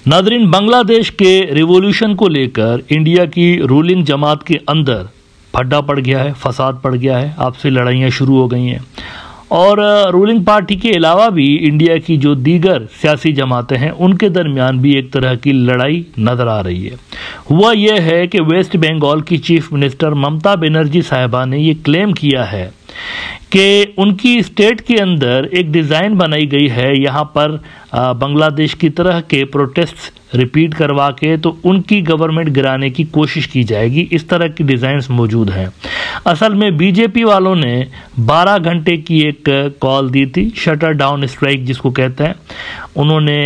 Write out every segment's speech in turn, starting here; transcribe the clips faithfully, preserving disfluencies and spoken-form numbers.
Nadreen, Bangladesh के revolution को लेकर इंडिया की रूलिंग जमात के अंदर फड्डा पड़ गया है, फसाद पड़ गया है, आपसी लड़ाइयाँ शुरू हो गई हैं और रूलिंग पार्टी के अलावा भी इंडिया की जो दीगर सियासी जमातें हैं उनके दरमियान भी एक तरह की लड़ाई नज़र आ रही है। हुआ यह है कि वेस्ट बंगाल की चीफ मिनिस्टर ममता बनर्जी साहिबा ने ये क्लेम किया है कि उनकी स्टेट के अंदर एक डिज़ाइन बनाई गई है, यहाँ पर बांग्लादेश की तरह के प्रोटेस्ट रिपीट करवा के तो उनकी गवर्नमेंट गिराने की कोशिश की जाएगी। इस तरह की डिज़ाइंस मौजूद हैं। असल में बीजेपी वालों ने बारह घंटे की एक कॉल दी थी, शटर डाउन स्ट्राइक जिसको कहते हैं। उन्होंने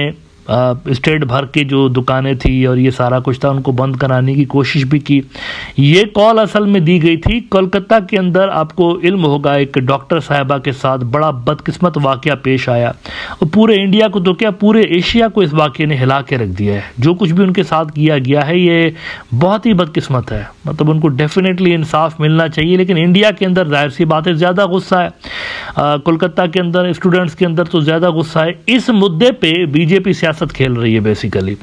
स्टेट भर के जो दुकानें थी और ये सारा कुछ था उनको बंद कराने की कोशिश भी की। ये कॉल असल में दी गई थी कोलकाता के अंदर। आपको इल्म होगा एक डॉक्टर साहिबा के साथ बड़ा बदकिस्मत वाकया पेश आया और पूरे इंडिया को तो क्या पूरे एशिया को इस वाकये ने हिला के रख दिया है। जो कुछ भी उनके साथ किया गया है ये बहुत ही बदकिस्मत है, मतलब उनको डेफिनेटली इंसाफ मिलना चाहिए। लेकिन इंडिया के अंदर जाहिर सी बात है ज़्यादा गुस्सा है, कोलकाता के अंदर स्टूडेंट्स के अंदर तो ज़्यादा गुस्सा है। इस मुद्दे पर बीजेपी सियासत खेल रही है बेसिकली,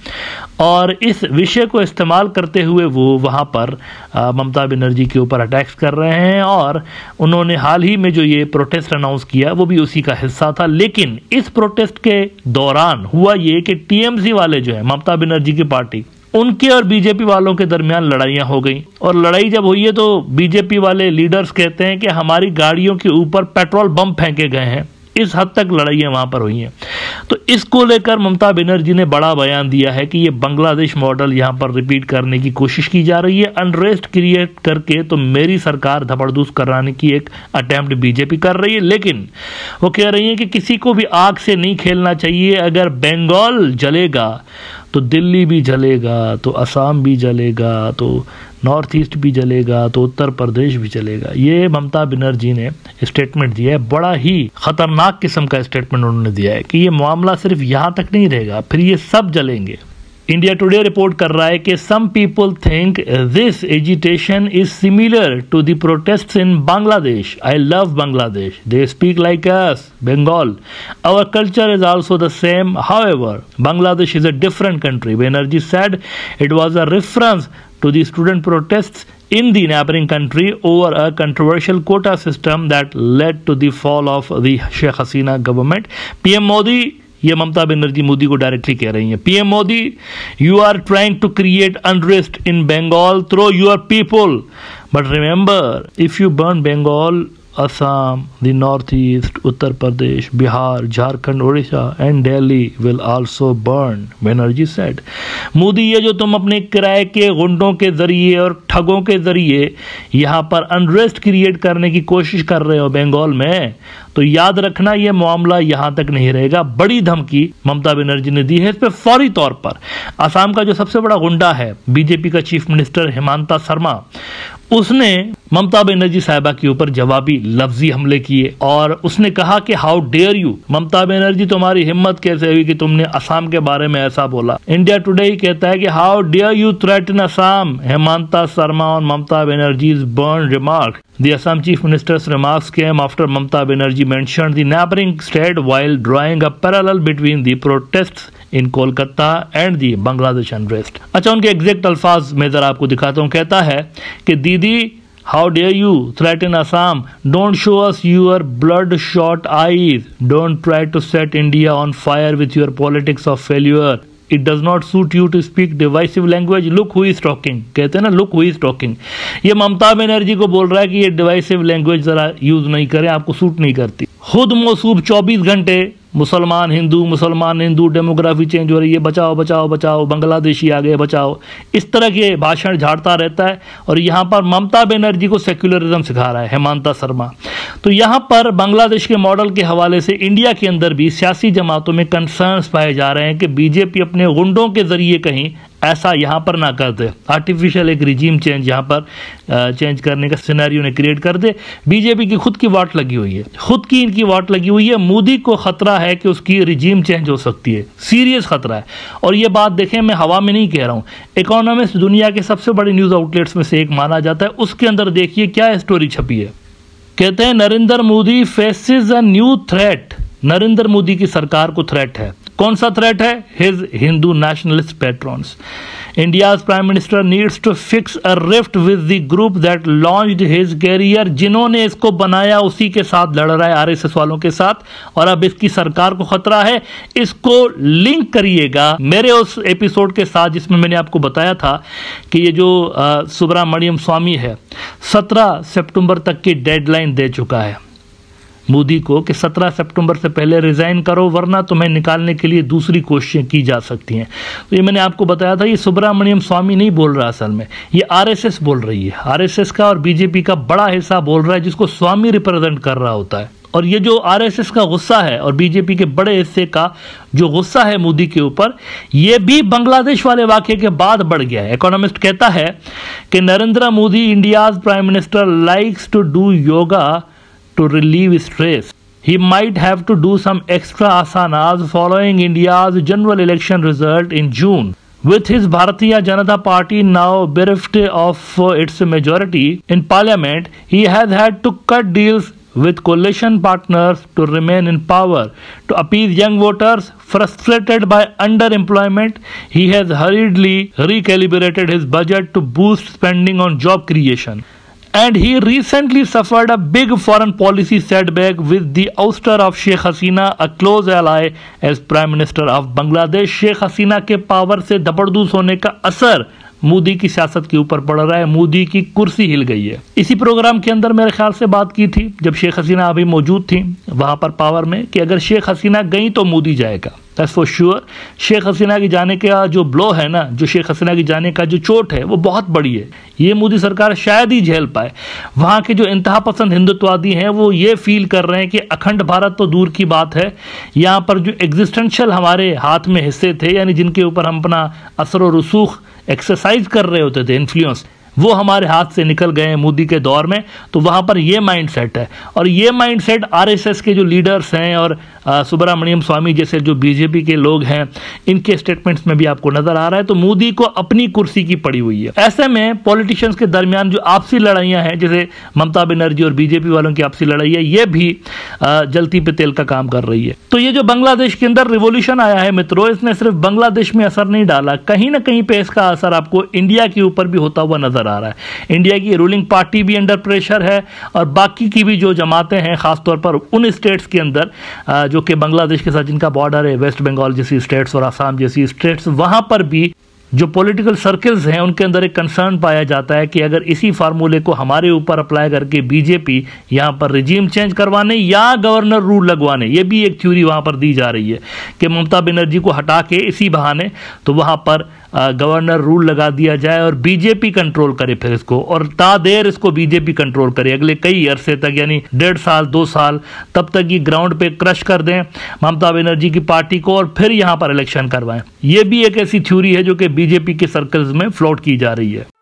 और इस विषय को इस्तेमाल करते हुए वो वहां पर ममता बनर्जी के ऊपर अटैक्स कर रहे हैं। और उन्होंने हाल ही में जो ये प्रोटेस्ट अनाउंस किया वो भी उसी का हिस्सा था। लेकिन इस प्रोटेस्ट के दौरान हुआ ये कि टीएमसी वाले जो है ममता बनर्जी की पार्टी, उनके और बीजेपी वालों के दरमियान लड़ाइयां हो गई। और लड़ाई जब हुई है तो बीजेपी वाले लीडर्स कहते हैं कि हमारी गाड़ियों के ऊपर पेट्रोल बम फेंके गए हैं। इस हद तक लड़ाइयां वहां पर हुई हैं। तो इसको लेकर ममता बनर्जी ने बड़ा बयान दिया है कि ये बांग्लादेश मॉडल यहां पर रिपीट करने की कोशिश की जा रही है, अनरेस्ट क्रिएट करके तो मेरी सरकार धबड़दूस कराने की एक अटेम्प्ट बीजेपी कर रही है। लेकिन वो कह रही है कि किसी को भी आग से नहीं खेलना चाहिए। अगर बंगाल जलेगा तो दिल्ली भी जलेगा, तो असम भी जलेगा, तो नॉर्थ ईस्ट भी जलेगा, तो उत्तर प्रदेश भी जलेगा। ये ममता बनर्जी ने स्टेटमेंट दिया है, बड़ा ही खतरनाक किस्म का स्टेटमेंट उन्होंने दिया है कि ये मामला सिर्फ यहाँ तक नहीं रहेगा, फिर ये सब जलेंगे। इंडिया टुडे रिपोर्ट कर रहा है कि some people think this agitation is similar to the protests in Bangladesh. I love Bangladesh, they speak like us Bengal, our culture is also the same, however Bangladesh is a different country. Banerjee said it was a reference to the student protests in the neighboring country over a controversial quota system that led to the fall of the Sheikh Hasina government. PM Modi, ये ममता बनर्जी मोदी को directly कह रही हैं, PM Modi, you are trying to create unrest in Bengal through your people, but remember if you burn Bengal, Assam, the north east, Uttar Pradesh, Bihar, Jharkhand, Orissa and Delhi will also burn, Banerjee said. Modi, ये जो तुम अपने किराए के गुंडों के जरिए और ठगों के जरिए यहाँ पर अनरेस्ट क्रिएट करने की कोशिश कर रहे हो बंगाल में, तो याद रखना ये मामला यहाँ तक नहीं रहेगा। बड़ी धमकी ममता बनर्जी ने दी है इस पर फौरी तौर पर। असम का जो सबसे बड़ा गुंडा है बीजेपी का चीफ मिनिस्टर हेमंता शर्मा, उसने ममता बनर्जी साहिबा के ऊपर जवाबी लफ्जी हमले किए और उसने कहा कि how dare you, Mamata Banerjee तुम्हारी हिम्मत कैसे हुई कि तुमने असम के बारे में ऐसा बोला। इंडिया टुडे ही कहता है कि how dare you threaten Assam, Himanta Sharma और Mamata बनर्जी's burned remark. The Assam Chief Minister's remarks came after Mamata Banerjee mentioned the neighboring state while drawing a parallel between the protests in Kolkata and the Bangladesh unrest. अच्छा, उनके exact अल्फाज मैं जरा आपको दिखाता हूँ। कहता है कि दीदी, how dare you threaten Assam? Don't show us your bloodshot eyes. Don't try to set India on fire with your politics of failure. It does not suit you to speak divisive language. Look who is talking. कहते हैं ना, look who is talking. ये ममता बनर्जी को बोल रहा है कि ये डिवाइसिव लैंग्वेज जरा यूज नहीं करें, आपको सूट नहीं करती। खुद मौसूब चौबीस घंटे मुसलमान हिंदू मुसलमान हिंदू डेमोग्राफी चेंज हो रही है, बचाओ बचाओ बचाओ, बांग्लादेशी आ गए बचाओ, इस तरह के भाषण झाड़ता रहता है और यहाँ पर ममता बनर्जी को सेक्युलरिज्म सिखा रहा है हेमंता शर्मा। तो यहाँ पर बांग्लादेश के मॉडल के हवाले से इंडिया के अंदर भी सियासी जमातों में कंसर्न्स पाए जा रहे हैं कि बीजेपी अपने गुंडों के जरिए कहीं ऐसा यहाँ पर ना कर दे, आर्टिफिशियल एक रिजीम चेंज यहाँ पर चेंज करने का सिनेरियो ने क्रिएट कर दे। बीजेपी की खुद की वाट लगी हुई है, खुद की इनकी वाट लगी हुई है। मोदी को खतरा है कि उसकी रिजीम चेंज हो सकती है, सीरियस खतरा है। और ये बात देखें, मैं हवा में नहीं कह रहा हूँ, इकोनॉमिस्ट दुनिया के सबसे बड़े न्यूज आउटलेट्स में से एक माना जाता है, उसके अंदर देखिए क्या स्टोरी छपी है। कहते हैं Narendra Modi faces a new threat, Narendra Modi की सरकार को थ्रेट है। कौन सा थ्रेट है? His Hindu nationalist patrons. India's prime minister needs to fix a rift with the group that launched his career. जिन्होंने इसको बनाया उसी के साथ लड़ रहा है, आरएसएस वालों के साथ, और अब इसकी सरकार को खतरा है। इसको लिंक करिएगा मेरे उस एपिसोड के साथ जिसमें मैंने आपको बताया था कि ये जो सुब्रमण्यम स्वामी है सत्रह सितंबर तक की डेडलाइन दे चुका है मोदी को कि सत्रह सितंबर से पहले रिजाइन करो वरना तुम्हें निकालने के लिए दूसरी कोशिशें की जा सकती हैं। तो ये मैंने आपको बताया था, ये सुब्रमण्यम स्वामी नहीं बोल रहा, असल में ये आरएसएस बोल रही है। आरएसएस का और बीजेपी का बड़ा हिस्सा बोल रहा है जिसको स्वामी रिप्रेजेंट कर रहा होता है। और ये जो आरएसएस का गुस्सा है और बीजेपी के बड़े हिस्से का जो गुस्सा है मोदी के ऊपर, ये भी बांग्लादेश वाले वाकये के बाद बढ़ गया है। इकोनॉमिस्ट कहता है कि Narendra Modi India's prime minister likes to do yoga to relieve stress. He might have to do some extra asanas following India's general election result in June. With his Bharatiya Janata Party now bereft of its majority in parliament, he has had to cut deals with coalition partners to remain in power. To appease young voters frustrated by underemployment, he has hurriedly recalibrated his budget to boost spending on job creation. And he recently suffered a big foreign policy setback with the ouster of Sheikh Hasina, a close ally as Prime Minister of Bangladesh. Sheikh Hasina के power से दबड़दूस होने का असर मोदी की सियासत के ऊपर पड़ रहा है। मोदी की कुर्सी हिल गई है। इसी प्रोग्राम के अंदर मेरे ख्याल से बात की थी जब शेख हसीना अभी मौजूद थी वहां पर पावर में, कि अगर शेख हसीना गई तो मोदी जाएगा, that's for sure. Sheikh Hasina की जाने का जो ब्लो है ना, जो शेख हसीना की जाने का जो चोट है वो बहुत बड़ी है। ये मोदी सरकार शायद ही झेल पाए। वहां के जो इंतहा पसंद हिंदुत्ववादी हैं वो ये फील कर रहे हैं कि अखंड भारत तो दूर की बात है, यहाँ पर जो एग्जिस्टेंशियल हमारे हाथ में हिस्से थे, यानी जिनके ऊपर हम अपना असर और रसूख एक्सरसाइज कर रहे होते थे, इन्फ्लुएंस, वो हमारे हाथ से निकल गए हैं मोदी के दौर में। तो वहां पर ये माइंडसेट है, और ये माइंडसेट आरएसएस के जो लीडर्स हैं और सुब्रमण्यम स्वामी जैसे जो बीजेपी के लोग हैं, इनके स्टेटमेंट्स में भी आपको नजर आ रहा है। तो मोदी को अपनी कुर्सी की पड़ी हुई है। ऐसे में पॉलिटिशियंस के दरमियान जो आपसी लड़ाइयां हैं, जैसे ममता बनर्जी और बीजेपी वालों की आपसी लड़ाई है, ये भी जलती पे तेल का काम कर रही है। तो ये जो बांग्लादेश के अंदर रिवॉल्यूशन आया है मित्रों, इसने सिर्फ बांग्लादेश में असर नहीं डाला, कहीं ना कहीं पे इसका असर आपको इंडिया के ऊपर भी होता हुआ नजर आ रहा है। इंडिया की रूलिंग पार्टी भी अंडर प्रेशर है और बाकी की भी जो जमातें हैं, खासतौर पर उन स्टेट्स के अंदर जो कि बांग्लादेश के साथ जिनका बॉर्डर है, वेस्ट बंगाल जैसी स्टेट्स और असम जैसी स्टेट्स, वहां पर भी जो पॉलिटिकल सर्कल्स हैं उनके अंदर एक कंसर्न पाया जाता है कि अगर इसी फार्मूले को हमारे ऊपर अप्लाई करके बीजेपी यहां पर रिजीम चेंज करवाने या गवर्नर रूल लगवाने, ये भी एक थ्योरी वहां पर दी जा रही है कि ममता बनर्जी को हटा के इसी बहाने तो वहां पर गवर्नर रूल लगा दिया जाए और बीजेपी कंट्रोल करे फिर इसको, और ता देर इसको बीजेपी कंट्रोल करे अगले कई अरसे तक, यानी डेढ़ साल दो साल, तब तक ये ग्राउंड पे क्रश कर दें ममता बनर्जी की पार्टी को और फिर यहां पर इलेक्शन करवाएं। ये भी एक ऐसी थ्योरी है जो कि बीजेपी के सर्कल्स में फ्लोट की जा रही है।